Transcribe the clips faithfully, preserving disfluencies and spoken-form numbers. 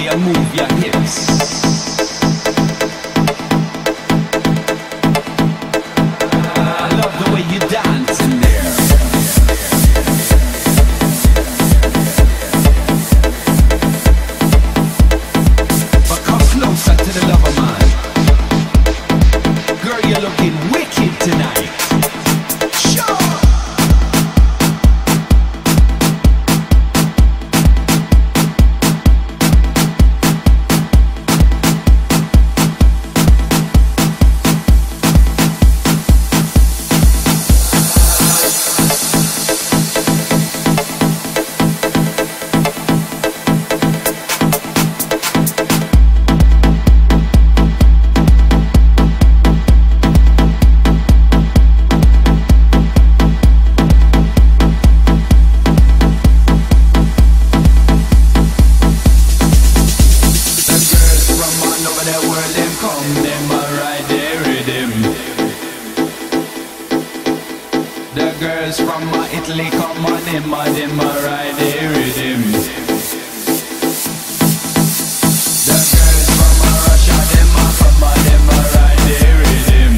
you move your hips. I love the way you dance in there. But come closer to the lover man. Girl, you're looking wicked tonight. Sure. The girls from uh, Italy come on in, my them a ride the rhythm. The girls from uh, Russia, them a come on, them a ride the rhythm.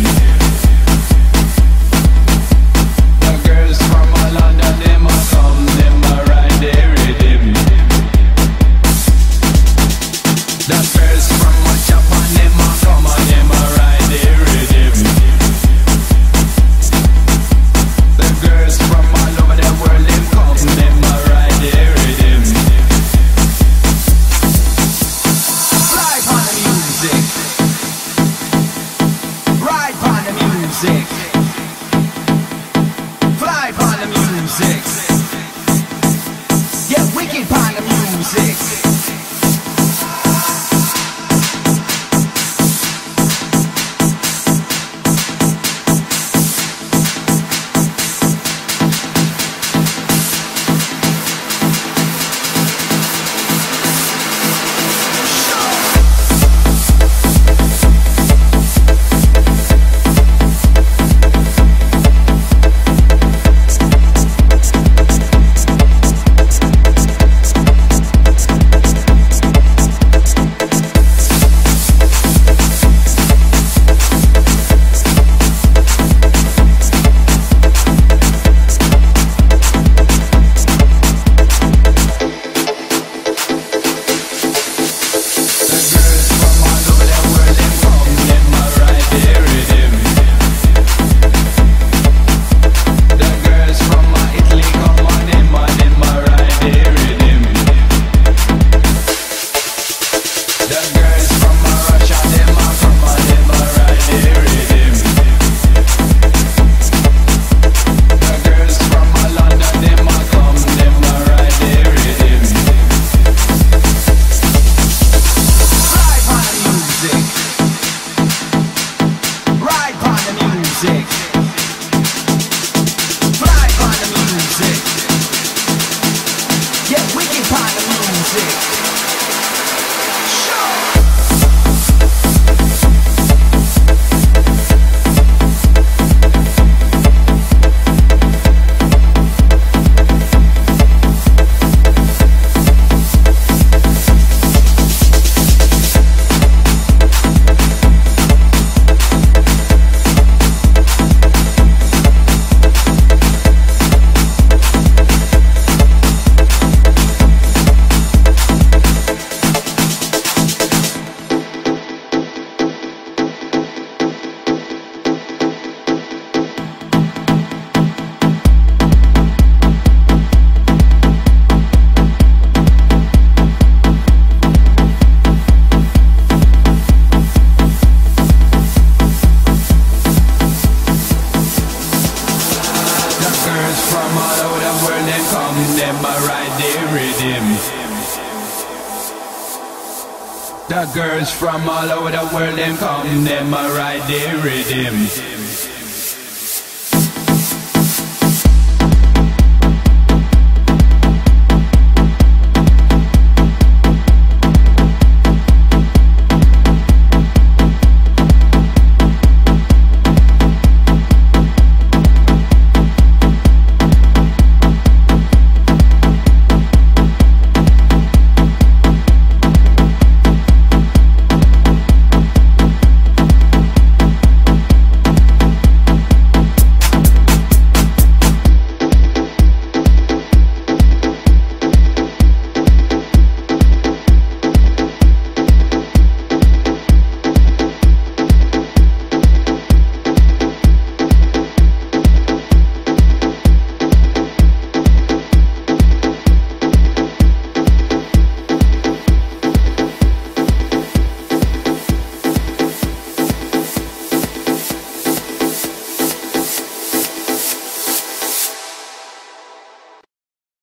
The girls from uh, London, them a come, them a ride the rhythm. The girls from uh, Japan, them a come on, them a ride the rhythm. Girls from all over the world, them come, them a ride the rhythm. Fly on the music, ride on the music, fly on the music, get wicked on the music. The girls from all over the world, them come, them a ride the rhythm.